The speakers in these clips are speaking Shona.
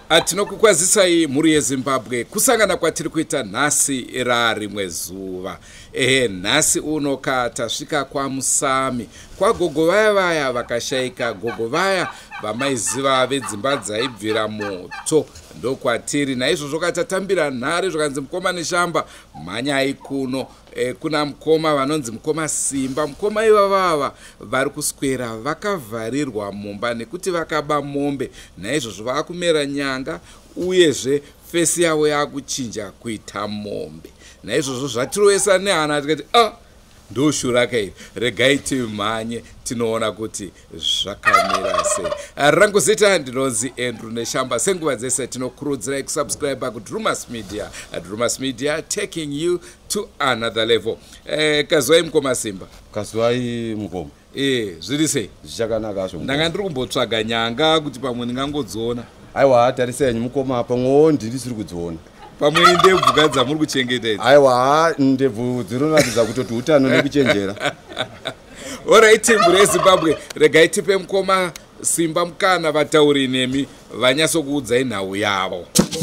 Tinokukwazisai mhuri yeZimbabwe kusangana kwatiri kuita nhasi rimwe zuva. Nhasi uno tasvika kwaMusami, kwagogo vaya vakashayika, gogo vaya vamaiziva vedzimba dzaibvira moto. Ndokwatiri naizvozvo katatambira nhare zvakanzi mukoma neshamba mhanyai kuno. Kuna mukoma vanonzi mukoma Simba. Mukoma ivava vari kuswera vakavharirwa mumba nekuti vakaba mombe. Naizvozvo vakumera nyanga uyezve fesi yavo yakuchinja kuita mombe. Naizvozvo zvatirowesa nehana tikati ndoshura kairi, regai timhanye tinoona kuti zvakamira sei. Rangu zita ndinonzi Andrew Neshamba. Senguva dzese tinokurudzirai kusubscribe kuDrewmas Media. Drewmas Media taking you to another level. Kazwai mukoma Simba. Kazwai mukoma. Zviri sei? Zvakanaka zvo. Ndanga ndiri kumbotsvaga nyanga kuti pamwe ndingangodziona. Aiwa, tarisai mukoma pamwe ndiri kudziona. Pamwe ndebvu kadza muri kuchengeta idzi. Aiwa, ndebvu dzinoratidza kuti utano nekuchenjera. Alright, mhuri yeZimbabwe, regai tipe mukoma Simba mukana vatauri nemi vanyatsokuudzai nhau yavo.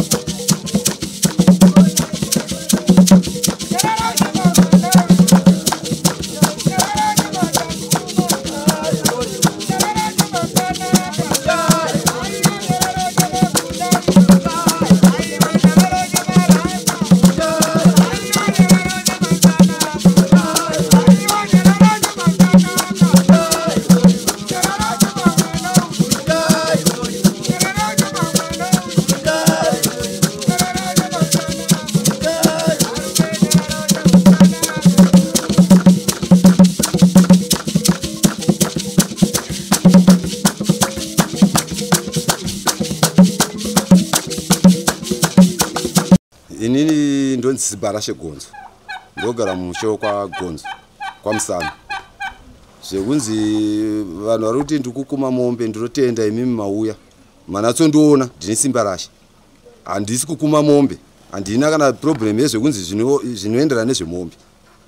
Inini ndonzi Zibarashe Gonzo. Ndogara mumusho kwa Gonzo, kwa Musami. Zvekunzi vanhu vari kuti ndikukuma mombe ndinotenda imimi mauya. Manatso ndiona ndine simba rashe. Handisi kukuma mombe. Handina kana problem yezvekunzi zvinoenderana nezvemombe.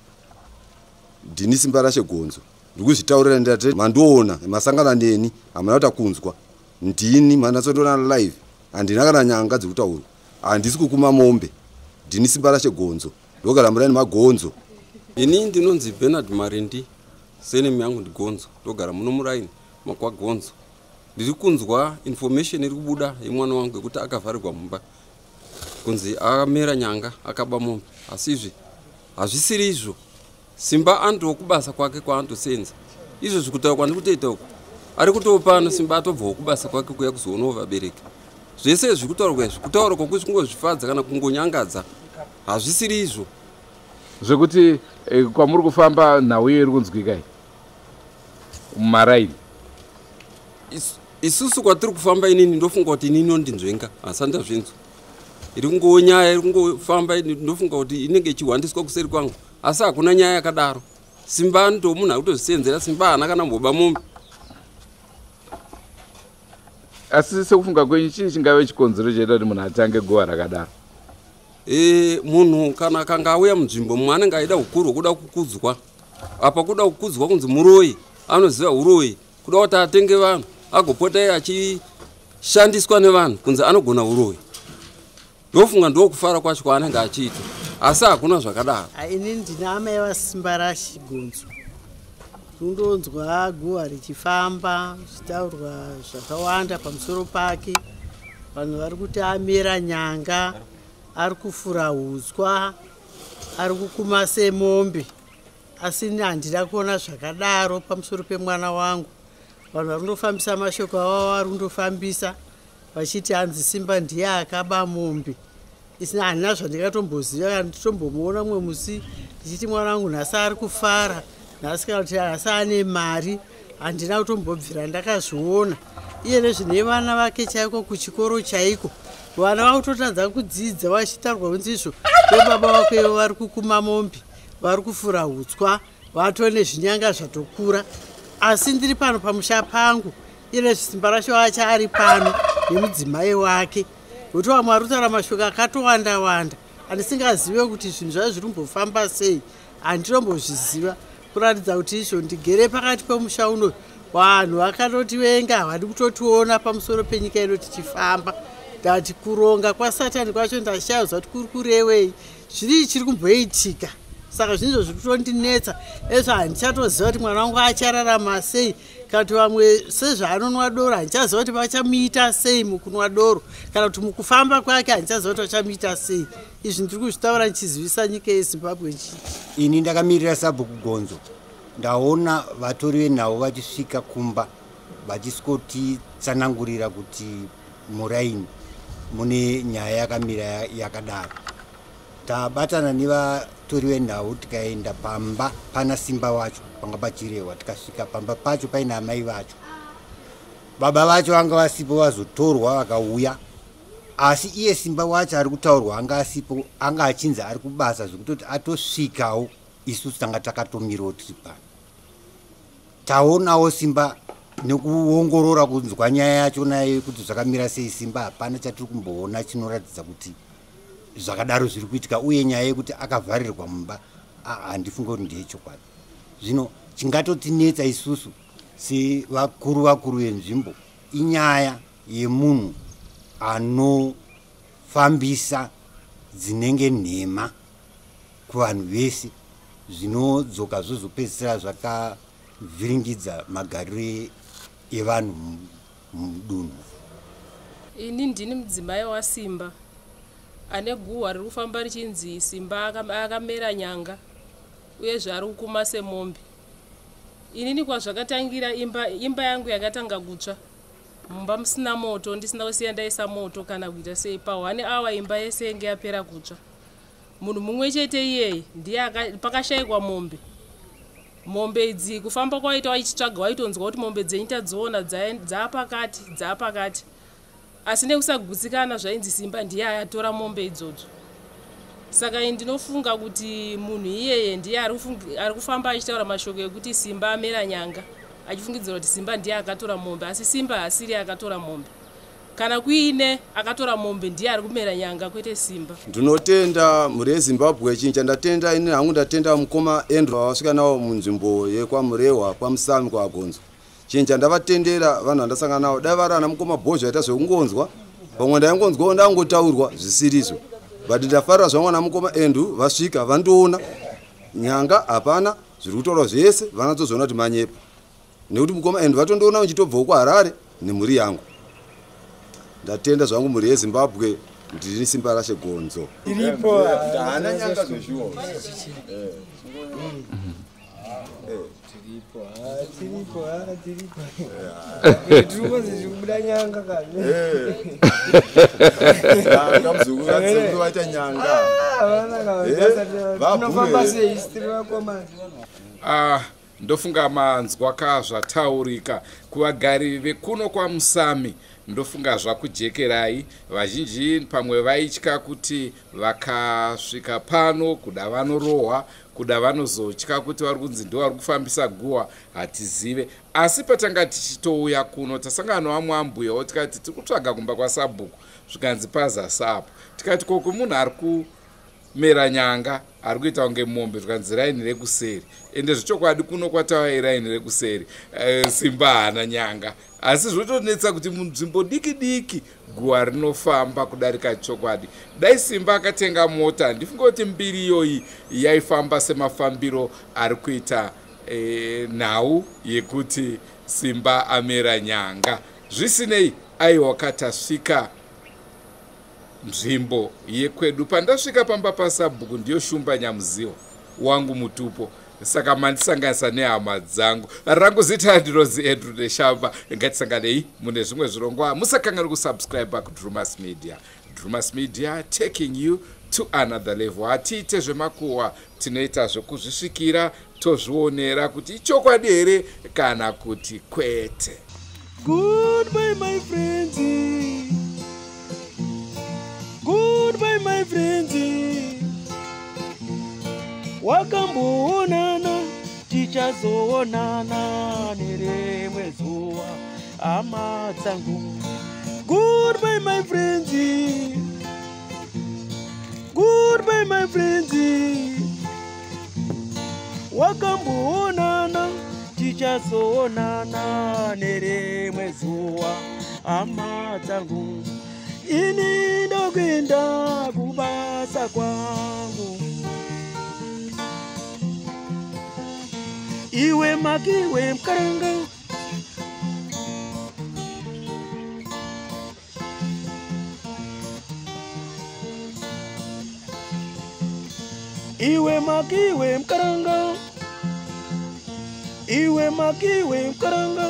Ndine simba rashe Gonzo. Ndikuzvitaurira ndati mandiona masangana neni hamuna kuti kunzwa. Ndini manatso ndiona live. Handina kana nyanga dzekutaura. Handisi kukuma mombe. Ndini simba rashe Gonzo. Ndogara murani magonzo. Ini ndinonzi Bernard Marindi. Senemi yangu ndi Gonzo. Ndogara muno muraini makwa Gonzo. Ndiri kunzwa information iri kubuda yemwana wangu yekuti akavharirwa mumba. Kunzi akamera nyanga akaba mombe. Asizvi hazvisiri izvo. Simba antu okubasa kwake kwaantosenza. Izvo zvikutaura kwandikutoita uko. Ari kutopano Simba atobva okubasa kwake kuya kuzoona vabereki. Zvese zvikutaurwa izvi kutaura kwokuti kungozvifadza kana kungonyangadza hazvisiri izvo. Zvekuti kwamuri kufamba nhau iri kunzwika mumaraini. Isusu kwatiri kufamba inini ndofunga kuti inini nondinzvenga asi handazvinzwa. Iri kungonyaya iri kungofamba ndofunga kuti inenge ichihwandiswa kuseri kwangu asi hakuna nyaya yakadaro. Simba ndo munhu akutozvisenzera. Simba haana kana mboba mombe. Asi sekufunga kwenyu chii chingave chikonzero chaita kuti munhu atange gowa rakadaro? Munhu kana kanga auya munzvimbo mumwe anenge aida ukuru hwekuda kukudzwa. Apa kuda kukudzwa kunzi muroyi, anoziva uroyi. Kuda kuti atenge vanhu agopota achishandiswa nevanhu kunzi anogona uroyi. Ndofunga ndokufara kwacho kwaanenge achiita. Asi hakuna zvakadaro. Ini ndina amai vaSimba Rashe Gonzo. Ndonzwa guwa richifamba zvichitaurwa zvakawanda pamusoro pake. Vanhu vari kuti amera nyanga, ari kufura huswa, ari kukuma semombe. Asi handina kuona zvakadaro pamusoro pemwana wangu. Vanhu vari kundofambisa mashoko avo vari kundofambisa vachiti hanzi Simba ndiye akaba mombe. Isina handina zvandingatomboziva kana nditombomuona mumwe musi ndichiti mwana wangu nhasi ari kufara. Nhasi kana kuti nhasi ane mari handina kutombobvira ndakazviona. Iye nezvine vana vake chaiko kuchikoro chaiko. Vana vakutotadza kudzidza vachitaurwa kunzi izvo vebaba vake vari kukuma mombe, vari kufura hutswa, vatove nezvinyanga zvatokura. Asi ndiri pano pamusha pangu, iye nezvisimba rashe wacho ari pano nemudzimai wake. Kuti vamwe vari kutaura mashoko akatowanda-wanda andisingazive kuti zvinhu zvazvo zviri kumbofamba sei. Handinombozviziva. Kuratidza kuti izvo ndigere pakati pemusha uno vanhu vakatoti venga havadi kutotiona pamusoro penyika ino tichifamba. ndati kuronga kwaSatani kwacho ndashayudzwa kuti kuri kurewei, zviri chiri kumboitika. Saka zvinizvo zviri kutondinetsa, ezvo handichatoziva kuti mwana wangu achararama sei, kana kuti vamwe sezvaanonwa doro handichaziva kuti vachamuita sei mukunwa doro, kana kuti mukufamba kwake handichaziva kuti vachamuita sei. Izvi ndiri kuzvitaura ndichizivisa nyika yeZimbabwe nchii. Ini ndakamirira sabhuku gonzo, ndaona vatori venhau vachisvika kumba vachisvotitsanangurira kuti muraini mune nyaya yakamira yakadaro. Tabatana nevatori venhau tikaenda pamba pana Simba wacho panga pachirehwa, tikasvika pamba pacho paina amai vacho. Baba vacho vanga vasipo, vazotorwa vakauya, asi iye Simba wacho ari kutaurwa anga asipo, anga achinzi ari kubasa zvekutoti atosvikawo isusu tanga takatomirawo tiri pano. Taonawo Simba nekuongorora kunzwa nyaya yacho naye kuti zvakamira sei. Simba hapana chatiri kumboona chinoratidza kuti zvakadaro zviri kuitika, uye nyaya yekuti akavharirwa mumba handifunga kuti ndechokwadi. Zvino chingatotinetsa isusu sevakuru venzvimbo inyaya yemunhu anofambisa dzinenge nhema kuvanhu vese, zvinodzoka zvozopedzisira zvakavhiringidza magariro evanhu mudunhu. Ini ndini mudzimai waSimba ane guhwa riri kufamba richinzi Simba akamera nyanga, uye zvari kukuma semombe. Inini kwazvakatangira imba yangu yakatanga kutsva, mumba musina moto, ndisina kusiya ndaisa moto kana kuita sei. Pa1 hour imba yese yenge yapera kutsva. Munhu mumwe chete iyeye ndiye pakashayikwa mombe. Mombe idzi kufamba kwaita waichitsvaga waitonzwa kuti mombe dzenyu tadziona dzaapakati. Asi nekusagutsikana zvainzi Simba ndiye ayatora mombe idzodzo. Saka ndinofunga kuti munhu iyeye ndiye ari kufamba achitaura mashoko ekuti Simba amera nyanga, achifungidzira kuti Simba ndiye akatora mombe, asi Simba hasiri akatora mombe. Kana kuine akatora mombe ndiye ari kumera nyanga, kwete Simba. Ndinotenda mhuri yeZimbabwe. Chinhu chandatenda ini hangu ndatenda mukoma Andrew wasvika nawo munzvimbo yekwamurehwa kwaMusami kwagonzo. Chinhu chandavatendera vanhu vandasangana navo, dai vari ana mukoma bhozha aita zvekungonzwa, pamwe ndaingonzwawo ndangotaurwa zvisirizvo. But ndafarira zvamwana mukoma Andrew vasvika vandoona nyanga hapana, zviri kutaurwa zvese vanatozona kuti manyepo. Nekuti mukoma Andrew vatondoona uchitobvawo kuHarare nemhuri yangu. Ndatenda zvangu mhuri yeZimbabwe, ndini Simba rashe gonzo. Iripo hana nyanga zvezviwo. Tiripo. Drewmas zikubuda nyanga kazi. Nyanga mzukuru atsingu vaita nyanga. Vana kazi. Unofamba sei history yako manje? Ndofunga manzwa kazvataurika kuvagari vekuno kwaMusami. Ndofunga zvakujekerai vazhinji pamwe vaitya kuti vakasvika pano kuda vanorohwa, kuda vanozotya kuti vari kunzi ndo vari kufambisa guhwa hatizive. Asi patanga tichitouya kuno tasangana vamwe ambuyawo tikati tiri kutsvaga kumba kwaSabhuku, zvikanzi pazasapo. Tikati koko munhu ari kumera nyanga, ari kuita kunge mombe, zvikanzi raini rekuseri. Ende zvichokwadi kuno kwatava iraini rekuseri. Simba hana nyanga. Asi zvotonetsa kuti munzvimbo diki guhwa rinofamba kudarika chokwadi. Dai Simba akatenga mota, ndifunga kuti mbiri iyoyi yaifamba semafambiro ari kuita nhau yekuti Simba amera nyanga. Zvisinei aiwa katasvika nzvimbo yekwedu. Pandasvika pamba paSabhuku ndiyo shumba nyamuziwa wangu mutupo. Saka mandisanganisa nehama dzangu. Rangu zita ndinozi Andrew Neshamba. Ngatisanganei mune zvimwe zvirongwa. Musakanganwe kusubscribe kuDrewmas Media. Drewmas Media taking you to another level. Hatiite zvemakuhwa, tinoita zvekuzvisvikira, tozvionera kuti ichokwadi here kana kuti kwete. Goodbye my friends. Goodbye my friends. Wakamboonana tichazoonana nerimwe zuva hama dzangu. Goodbye my friends. Goodbye my friends. Wakamboonana tichazoonana nerimwe zuva hama dzangu. ini ndokwenda kubasa kwangu. Iwe makiwe mkaranga, iwe makiwe mkaranga, iwe makiwe mkaranga.